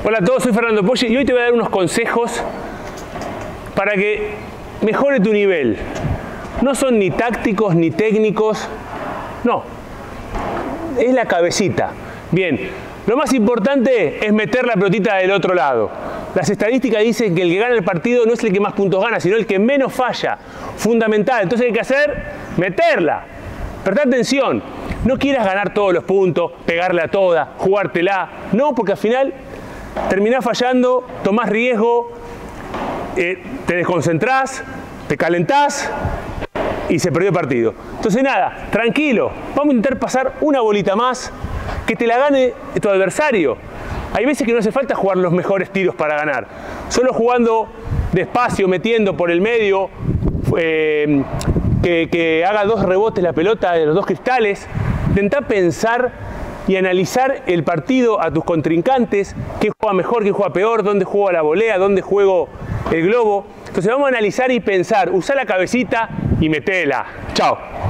Hola a todos, soy Fernando Poggi y hoy te voy a dar unos consejos para que mejore tu nivel. No son ni tácticos ni técnicos, no, es la cabecita. Bien, lo más importante es meter la pelotita del otro lado. Las estadísticas dicen que el que gana el partido no es el que más puntos gana, sino el que menos falla. Fundamental, entonces hay que hacer, meterla. Presta atención, no quieras ganar todos los puntos, pegarle a toda, jugártela. No, porque al final terminás fallando, tomás riesgo, te desconcentrás, te calentás y se perdió el partido. Entonces nada, tranquilo, vamos a intentar pasar una bolita más, que te la gane tu adversario. Hay veces que no hace falta jugar los mejores tiros para ganar. Solo jugando despacio, metiendo por el medio, que haga 2 rebotes la pelota de los 2 cristales. Intentá pensar y analizar el partido a tus contrincantes, qué juega mejor, qué juega peor, dónde juega la volea, dónde juego el globo. Entonces vamos a analizar y pensar, usá la cabecita y metela. Chao.